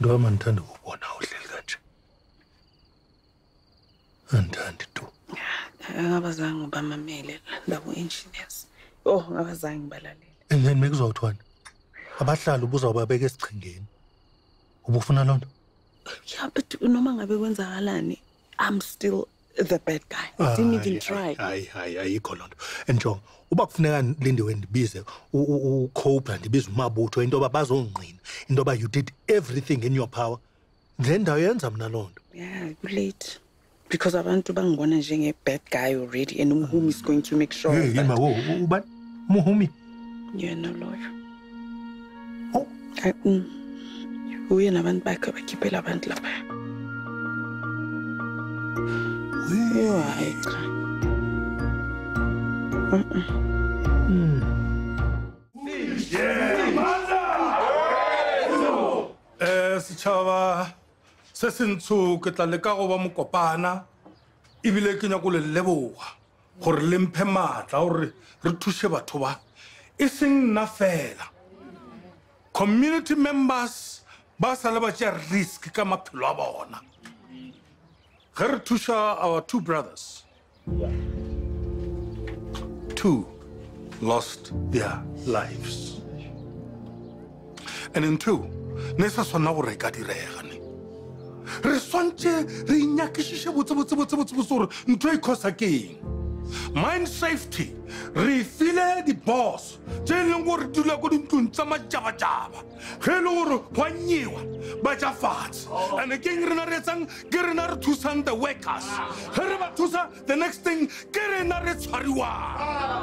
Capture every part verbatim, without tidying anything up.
ndo amandithanda ukubona uhleli kanje. Andithandi tu. Ngabazange ubamamele ndabo engineers. Oh, ngabazange balalele. And then mekuzawuthwana. Abahlali ubuzawubabeka esichengeni. Ubufuna lonto? Yeah, but noma ngabe kwenzakalani, I'm still the bad guy. I didn't even try. Hayi hayi ayikho lonto. Enjongo uba kufuneka Lindiwe ndibize uCobra ndibize umabutho into bazongqina into you did everything in your power. Then ndayenza mina lonto. Yeah, late. Because abantu bangibona njenge bad guy already and Mohumi is going to make sure hey, of that. Yima wo uba Mohumi. You're no lawyer. Oh, I mm. Uye nabantu bakhe bakhiphela abantu lapha. Yo hayi cha. Mhm. Mm. Eh sitshaba se sentso ke tla leka go ba mokopana ibile ke nya go le leboga gore le mphe matla gore re thushe batho ba e seng nna fela community members ba sa le ba tšea risk ka maphelo a bona ge re thusha our two brothers two lost their lives and in two ne sa swana gore ka direga ne re swantse re inyakišiše botsebotsebotsebotsebotse gore ntho e khosa keng mind safety re file di-boss tse e leng gore dula ko dintlong tsa majabajaba ge e le gore go a nyewa ba ja fatshe and keng rena re etsang ke rena re thusang the workers ge re ba thusa the next thing ke rena re tshwariwang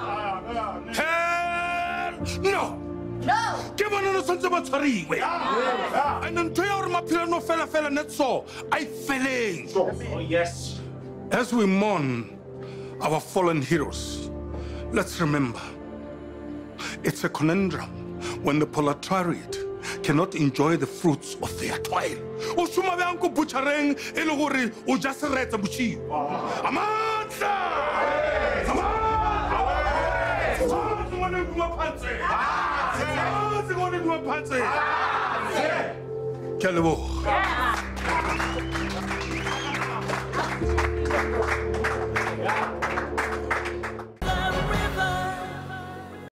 hell no No! Ke bona no santse ba tshwariwe. And ntho ya gore maphelo no fela fela net so I feleng. Oh yes. As we mourn our fallen heroes, let's remember it's a conundrum when the proletariat cannot enjoy the fruits of their toil. O shuma bjang ko butchereng e le gore o ja seretse botšhiwa. Amandla! Ke a leboga.